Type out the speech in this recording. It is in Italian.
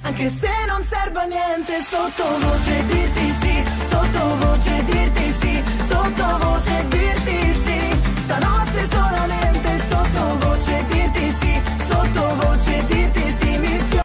anche se non serve a niente, sottovoce dirti sì.